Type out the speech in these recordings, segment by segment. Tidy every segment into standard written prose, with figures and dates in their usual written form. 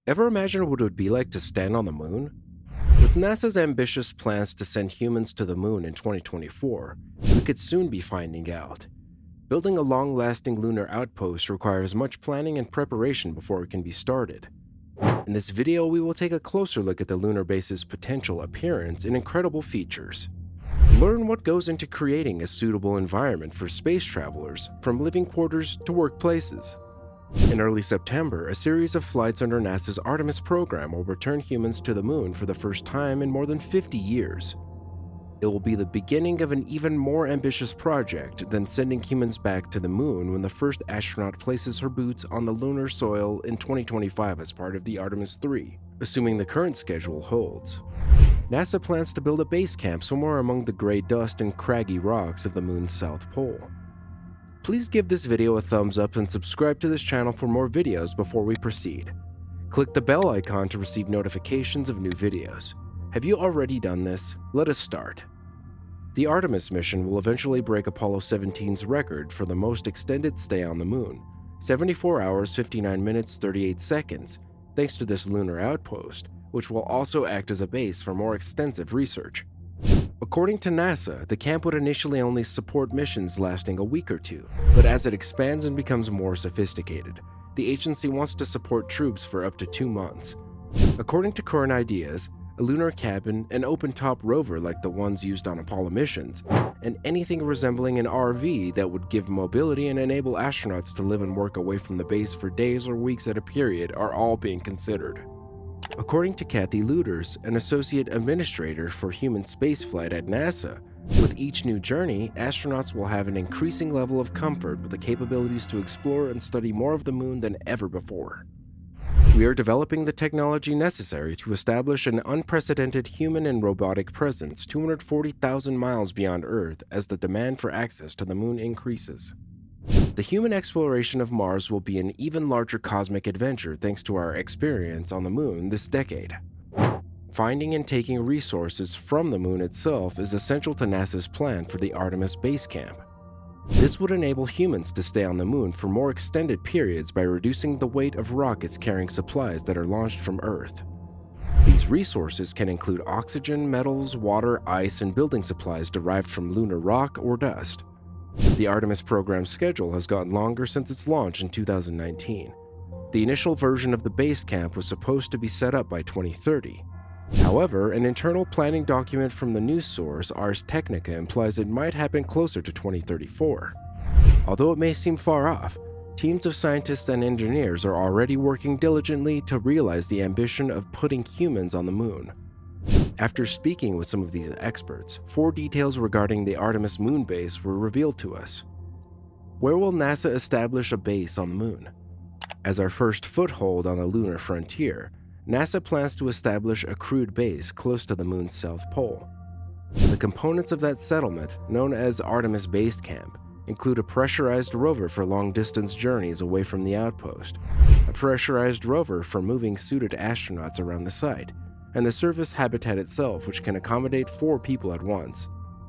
Ever imagine what it would be like to stand on the moon? With NASA's ambitious plans to send humans to the moon in 2024, we could soon be finding out. Building a long-lasting lunar outpost requires much planning and preparation before it can be started. In this video, we will take a closer look at the lunar base's potential appearance and incredible features. Learn what goes into creating a suitable environment for space travelers, from living quarters to workplaces. In early September, a series of flights under NASA's Artemis program will return humans to the moon for the first time in more than 50 years. It will be the beginning of an even more ambitious project than sending humans back to the moon when the first astronaut places her boots on the lunar soil in 2025 as part of the Artemis 3, assuming the current schedule holds. NASA plans to build a base camp somewhere among the gray dust and craggy rocks of the moon's south pole. Please give this video a thumbs up and subscribe to this channel for more videos before we proceed. Click the bell icon to receive notifications of new videos. Have you already done this? Let us start. The Artemis mission will eventually break Apollo 17's record for the most extended stay on the moon, 74 hours, 59 minutes, 38 seconds, thanks to this lunar outpost, which will also act as a base for more extensive research. According to NASA, the camp would initially only support missions lasting a week or two, but as it expands and becomes more sophisticated, the agency wants to support troops for up to 2 months. According to current ideas, a lunar cabin, an open-top rover like the ones used on Apollo missions, and anything resembling an RV that would give mobility and enable astronauts to live and work away from the base for days or weeks at a period are all being considered. According to Kathy Luders, an associate administrator for human spaceflight at NASA, with each new journey, astronauts will have an increasing level of comfort with the capabilities to explore and study more of the moon than ever before. We are developing the technology necessary to establish an unprecedented human and robotic presence 240,000 miles beyond Earth as the demand for access to the moon increases. The human exploration of Mars will be an even larger cosmic adventure thanks to our experience on the moon this decade. Finding and taking resources from the moon itself is essential to NASA's plan for the Artemis base camp. This would enable humans to stay on the moon for more extended periods by reducing the weight of rockets carrying supplies that are launched from Earth. These resources can include oxygen, metals, water, ice, and building supplies derived from lunar rock or dust. The Artemis program's schedule has gotten longer since its launch in 2019. The initial version of the base camp was supposed to be set up by 2030. However, an internal planning document from the news source Ars Technica implies it might happen closer to 2034. Although it may seem far off, teams of scientists and engineers are already working diligently to realize the ambition of putting humans on the moon. After speaking with some of these experts, 4 details regarding the Artemis moon base were revealed to us. Where will NASA establish a base on the moon? As our first foothold on the lunar frontier, NASA plans to establish a crewed base close to the moon's south pole. The components of that settlement, known as Artemis Base Camp, include a pressurized rover for long-distance journeys away from the outpost, a pressurized rover for moving suited astronauts around the site, and the surface habitat itself, which can accommodate 4 people at once.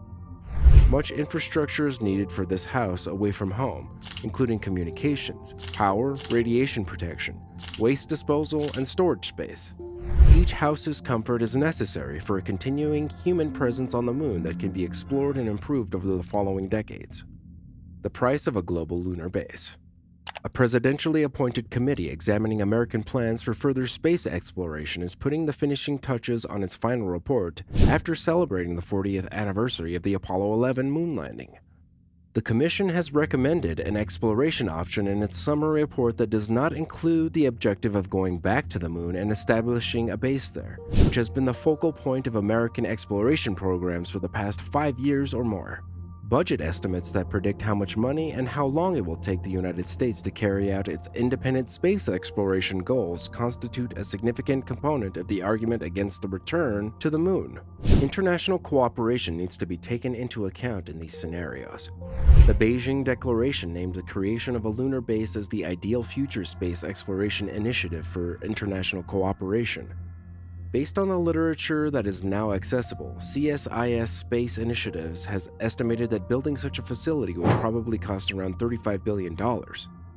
Much infrastructure is needed for this house away from home, including communications, power, radiation protection, waste disposal, and storage space. Each house's comfort is necessary for a continuing human presence on the moon that can be explored and improved over the following decades. The price of a global lunar base. A presidentially appointed committee examining American plans for further space exploration is putting the finishing touches on its final report after celebrating the 40th anniversary of the Apollo 11 moon landing. The commission has recommended an exploration option in its summary report that does not include the objective of going back to the moon and establishing a base there, which has been the focal point of American exploration programs for the past 5 years or more. Budget estimates that predict how much money and how long it will take the United States to carry out its independent space exploration goals constitute a significant component of the argument against the return to the moon. International cooperation needs to be taken into account in these scenarios. The Beijing Declaration named the creation of a lunar base as the ideal future space exploration initiative for international cooperation. Based on the literature that is now accessible, CSIS Space Initiatives has estimated that building such a facility will probably cost around $35 billion.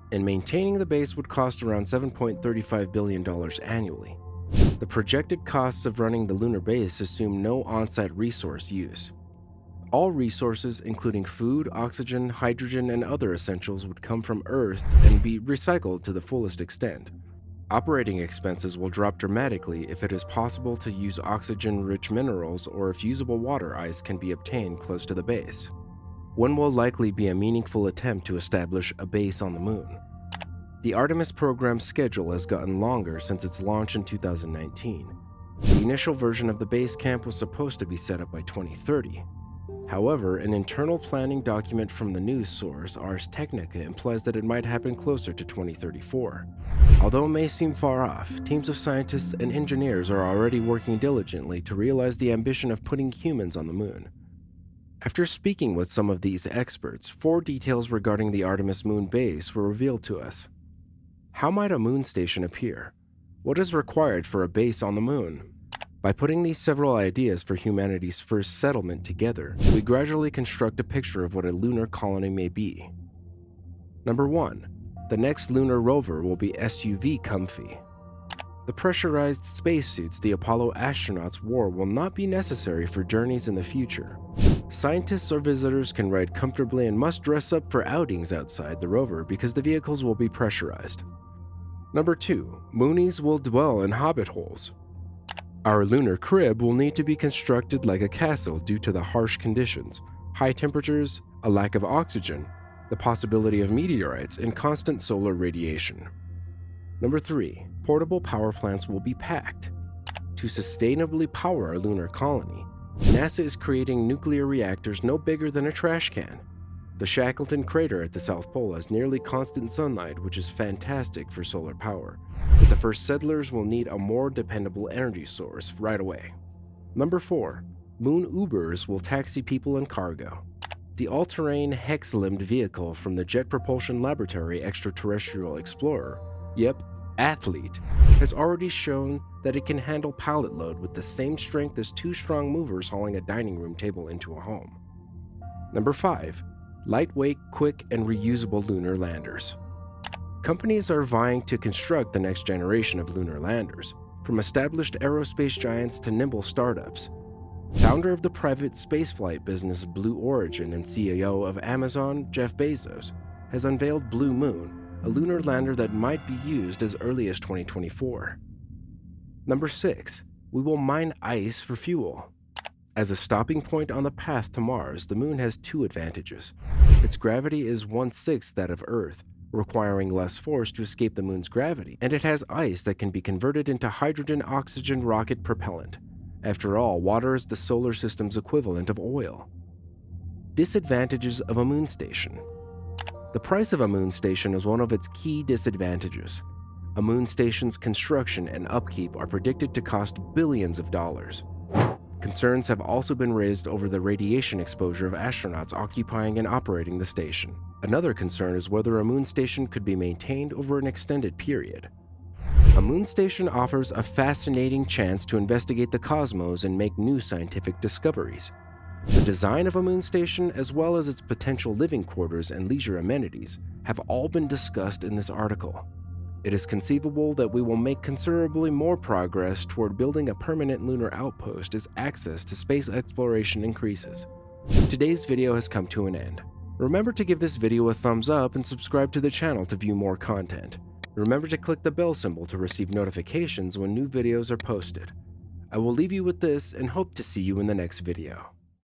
and maintaining the base would cost around $7.35 billion annually. The projected costs of running the lunar base assume no on-site resource use. All resources, including food, oxygen, hydrogen, and other essentials, would come from Earth and be recycled to the fullest extent. Operating expenses will drop dramatically if it is possible to use oxygen-rich minerals or if usable water ice can be obtained close to the base. One will likely be a meaningful attempt to establish a base on the moon. The Artemis program's schedule has gotten longer since its launch in 2019. The initial version of the base camp was supposed to be set up by 2030. However, an internal planning document from the news source Ars Technica implies that it might happen closer to 2034. Although it may seem far off, teams of scientists and engineers are already working diligently to realize the ambition of putting humans on the moon. After speaking with some of these experts, 4 details regarding the Artemis moon base were revealed to us. How might a moon station appear? What is required for a base on the moon? By putting these several ideas for humanity's first settlement together, we gradually construct a picture of what a lunar colony may be. Number 1. The next lunar rover will be SUV comfy. The pressurized spacesuits the Apollo astronauts wore will not be necessary for journeys in the future. Scientists or visitors can ride comfortably and must dress up for outings outside the rover because the vehicles will be pressurized. Number 2. Moonies will dwell in Hobbit Holes. Our lunar crib will need to be constructed like a castle due to the harsh conditions, high temperatures, a lack of oxygen, the possibility of meteorites, and constant solar radiation. Number 3. Portable power plants will be packed. To sustainably power our lunar colony, NASA is creating nuclear reactors no bigger than a trash can. The Shackleton crater at the South Pole has nearly constant sunlight, which is fantastic for solar power, but the first settlers will need a more dependable energy source right away. Number 4. Moon Ubers will taxi people and cargo. The all-terrain hex-limbed vehicle from the Jet Propulsion Laboratory Extraterrestrial Explorer, yep, Athlete, has already shown that it can handle pallet load with the same strength as 2 strong movers hauling a dining room table into a home. Number 5. Lightweight, quick, and reusable lunar landers. Companies are vying to construct the next generation of lunar landers, from established aerospace giants to nimble startups. Founder of the private spaceflight business Blue Origin and CEO of Amazon, Jeff Bezos, has unveiled Blue Moon, a lunar lander that might be used as early as 2024. Number 6. We will mine ice for fuel. As a stopping point on the path to Mars, the moon has 2 advantages. Its gravity is 1/6 that of Earth, requiring less force to escape the moon's gravity, and it has ice that can be converted into hydrogen-oxygen rocket propellant. After all, water is the solar system's equivalent of oil. Disadvantages of a moon station. The price of a moon station is one of its key disadvantages. A moon station's construction and upkeep are predicted to cost billions of dollars. Concerns have also been raised over the radiation exposure of astronauts occupying and operating the station. Another concern is whether a moon station could be maintained over an extended period. A moon station offers a fascinating chance to investigate the cosmos and make new scientific discoveries. The design of a moon station, as well as its potential living quarters and leisure amenities, have all been discussed in this article. It is conceivable that we will make considerably more progress toward building a permanent lunar outpost as access to space exploration increases. Today's video has come to an end. Remember to give this video a thumbs up and subscribe to the channel to view more content. Remember to click the bell symbol to receive notifications when new videos are posted. I will leave you with this and hope to see you in the next video.